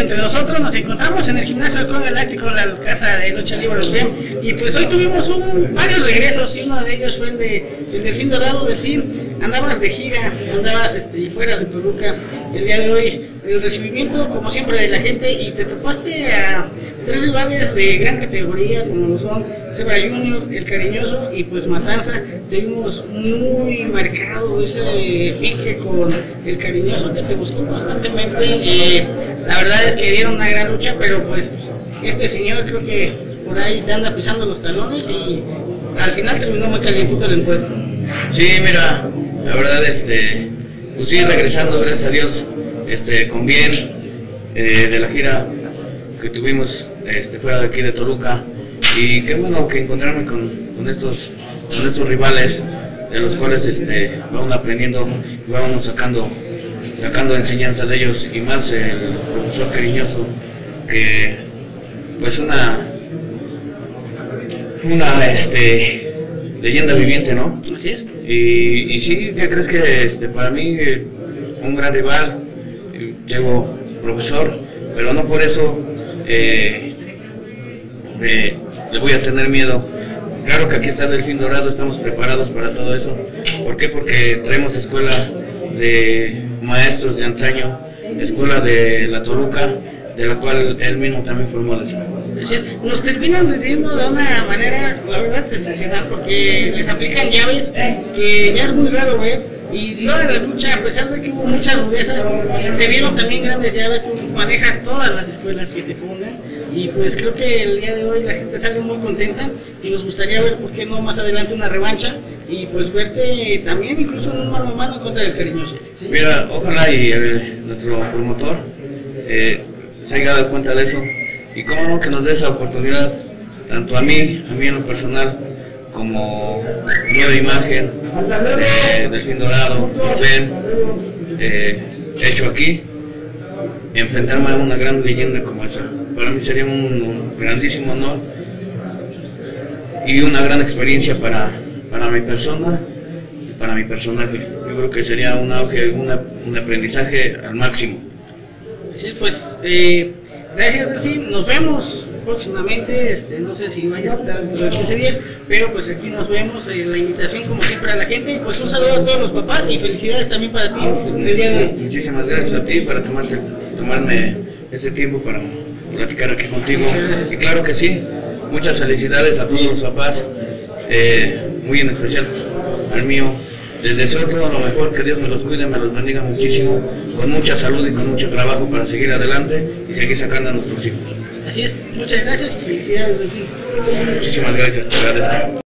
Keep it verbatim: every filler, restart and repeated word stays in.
entre nosotros. Nos encontramos en el gimnasio Halcón Galáctico, la casa de lucha libre europea, y pues hoy tuvimos un, varios regresos, y uno de ellos fue el de el Delfín Dorado. Delfín, andabas de gira, andabas este, fuera de Toluca el día de hoy. El recibimiento, como siempre, de la gente, y te topaste a tres rivales de gran categoría, como lo son Zebra Junior, El Cariñoso y pues Matanza. Tuvimos muy marcado ese pique con El Cariñoso, que te buscó constantemente. Eh, la verdad es que dieron una gran lucha, pero pues este señor creo que por ahí te anda pisando los talones, y al final terminó muy calientito el encuentro. Sí, mira, la verdad, este, pues sí, regresando, gracias a Dios, este, con bien, eh, de la gira que tuvimos este, fuera de aquí de Toluca, y qué bueno que encontrarme con, con, estos, con estos rivales, de los cuales este, vamos aprendiendo y vamos sacando, sacando enseñanza de ellos, y más el profesor Cariñoso, que pues una, una este, leyenda viviente, ¿no? Así es. Y, y sí, ¿qué crees? Que este, para mí un gran rival, llevo profesor, pero no por eso eh, eh, le voy a tener miedo. Claro que aquí está el Delfín Dorado, estamos preparados para todo eso. ¿Por qué? Porque traemos escuela de maestros de antaño, escuela de la Toluca, de la cual él mismo también formó de esa. Así es, nos terminan rindiendo de una manera, la verdad, sensacional, porque les aplican llaves que ya es muy raro ver. Y toda la lucha, a pesar de que hubo muchas rudezas, se vieron también grandes llaves. Tú manejas todas las escuelas que te pongan, y pues creo que el día de hoy la gente sale muy contenta, y nos gustaría ver, por qué no, más adelante una revancha, y pues verte también incluso en un mano a mano contra El Cariñoso. Mira, ojalá y el, nuestro promotor eh, se haya dado cuenta de eso, y cómo no, que nos dé esa oportunidad, tanto a mí, a mí en lo personal, como nueva imagen de Delfín Dorado, ven, eh, hecho aquí, enfrentarme a una gran leyenda como esa. Para mí sería un grandísimo honor y una gran experiencia para, para mi persona y para mi personaje. Yo creo que sería un auge, una, un aprendizaje al máximo. Así es, pues, eh, gracias, Delfín, nos vemos próximamente. Este, no sé si vayas a estar dentro de quince días, pero pues aquí nos vemos. Eh, la invitación, como siempre, a la gente, y pues un saludo a todos los papás, y felicidades también para ti el día de hoy. Muchísimas gracias a ti para tomarte, tomarme ese tiempo para platicar aquí contigo. Y claro que sí, muchas felicidades a todos los papás, eh, muy en especial al mío. Les deseo todo lo mejor, que Dios me los cuide, me los bendiga muchísimo, con mucha salud y con mucho trabajo para seguir adelante y seguir sacando a nuestros hijos. Así es, muchas gracias y felicidades, Delfín. Muchísimas gracias, te agradezco.